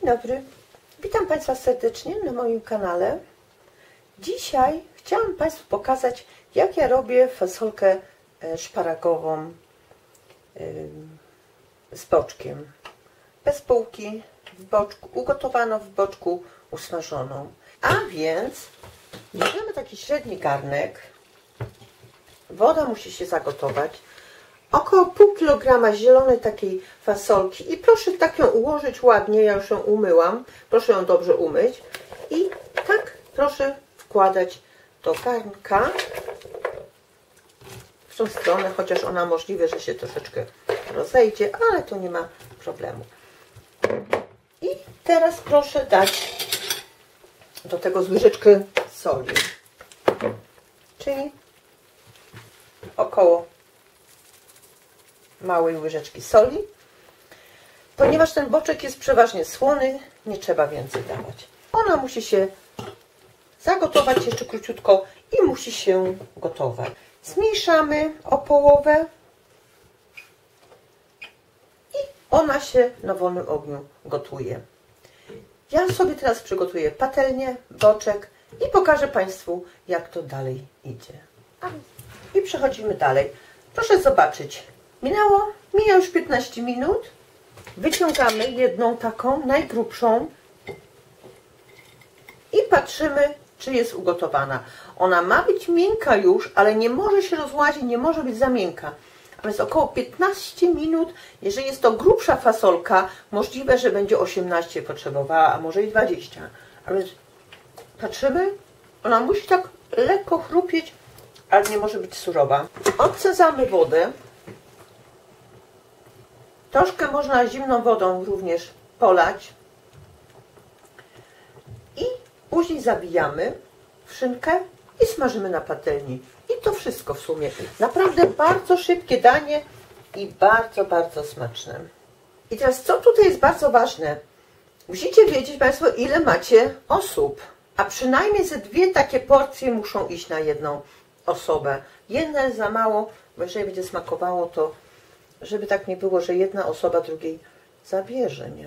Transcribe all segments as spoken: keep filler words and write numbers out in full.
dobry, witam Państwa serdecznie na moim kanale. Dzisiaj chciałam Państwu pokazać, jak ja robię fasolkę szparagową z boczkiem. Bez bułki, w boczku, ugotowaną w boczku, usmażoną. A więc bierzemy taki średni garnek. Woda musi się zagotować. Około pół kilograma zielonej takiej fasolki i proszę tak ją ułożyć ładnie, ja już ją umyłam, proszę ją dobrze umyć i tak proszę wkładać do garnka w tą stronę, chociaż ona możliwe, że się troszeczkę rozejdzie, ale to nie ma problemu. I teraz proszę dać do tego z łyżeczkę soli, czyli około małej łyżeczki soli. Ponieważ ten boczek jest przeważnie słony, nie trzeba więcej dawać. Ona musi się zagotować jeszcze króciutko i musi się gotować. Zmniejszamy o połowę i ona się na wolnym ogniu gotuje. Ja sobie teraz przygotuję patelnię, boczek i pokażę Państwu, jak to dalej idzie. I przechodzimy dalej. Proszę zobaczyć. Minęło, mija już piętnaście minut. Wyciągamy jedną taką, najgrubszą i patrzymy, czy jest ugotowana. Ona ma być miękka już, ale nie może się rozłazić, nie może być za miękka. A więc około piętnaście minut, jeżeli jest to grubsza fasolka, możliwe, że będzie osiemnaście potrzebowała, a może i dwadzieścia. A więc patrzymy, ona musi tak lekko chrupieć, ale nie może być surowa. Odcedzamy wodę. Troszkę można zimną wodą również polać i później zabijamy w szynkę i smażymy na patelni. I to wszystko w sumie. Naprawdę bardzo szybkie danie i bardzo, bardzo smaczne. I teraz co tutaj jest bardzo ważne? Musicie wiedzieć Państwo, ile macie osób, a przynajmniej ze dwie takie porcje muszą iść na jedną osobę. Jedna jest za mało, bo jeżeli będzie smakowało, to żeby tak nie było, że jedna osoba drugiej zabierze, nie?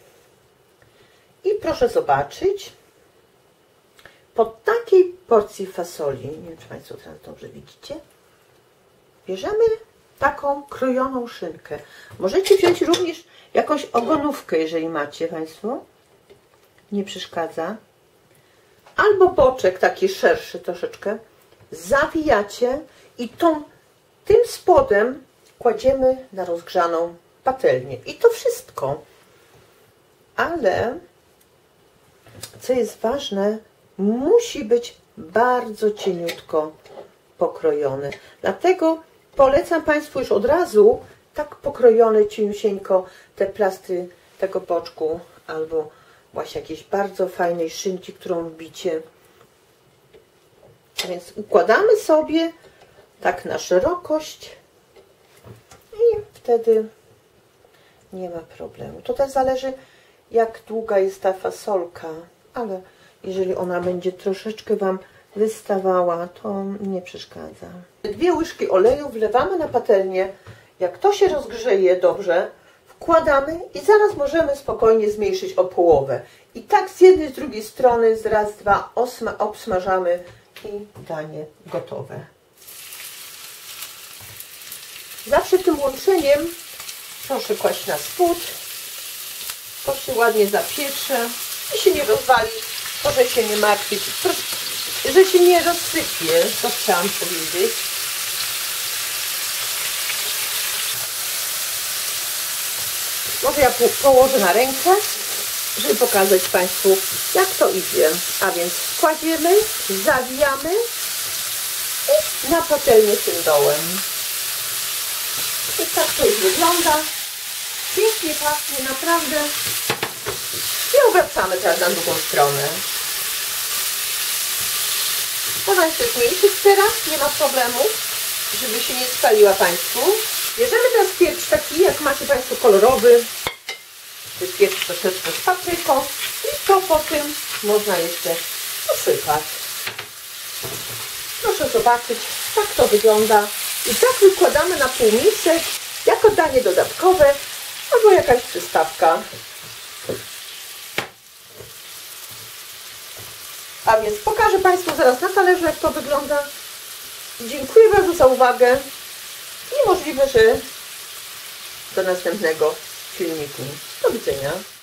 I proszę zobaczyć, po takiej porcji fasoli, nie wiem, czy Państwo teraz dobrze widzicie, bierzemy taką krojoną szynkę. Możecie wziąć również jakąś ogonówkę, jeżeli macie Państwo, nie przeszkadza, albo boczek taki szerszy troszeczkę, zawijacie i tą, tym spodem kładziemy na rozgrzaną patelnię. I to wszystko. Ale co jest ważne, musi być bardzo cieniutko pokrojone. Dlatego polecam Państwu już od razu tak pokrojone cieniusieńko te plasty tego boczku albo właśnie jakiejś bardzo fajnej szynki, którą wbicie. A więc układamy sobie tak na szerokość i wtedy nie ma problemu. To też zależy, jak długa jest ta fasolka, ale jeżeli ona będzie troszeczkę Wam wystawała, to nie przeszkadza. Dwie łyżki oleju wlewamy na patelnię. Jak to się rozgrzeje dobrze, wkładamy i zaraz możemy spokojnie zmniejszyć o połowę. I tak z jednej, z drugiej strony, z raz, dwa obsmażamy i danie gotowe. Zawsze tym łączeniem proszę kłaść na spód, to się ładnie zapiecze i się nie rozwali, proszę się nie martwić, że się nie rozsypie, to chciałam powiedzieć. Może ja położę na rękę, żeby pokazać Państwu, jak to idzie. A więc kładziemy, zawijamy i na patelnię tym dołem. I tak to już wygląda. Pięknie pachnie, naprawdę. I obracamy teraz na drugą stronę. Można jeszcze zmniejszyć teraz, nie ma problemu, żeby się nie spaliła Państwu. Bierzemy teraz pieprz taki, jak macie Państwo kolorowy. To jest pieprz troszeczkę z papryką. I to potem można jeszcze posypać. Proszę zobaczyć, tak to wygląda. I tak wykładamy na półmisek jako danie dodatkowe albo jakaś przystawka. A więc pokażę Państwu zaraz na talerzu, jak to wygląda. Dziękuję bardzo za uwagę i możliwe, że do następnego filmiku. Do widzenia.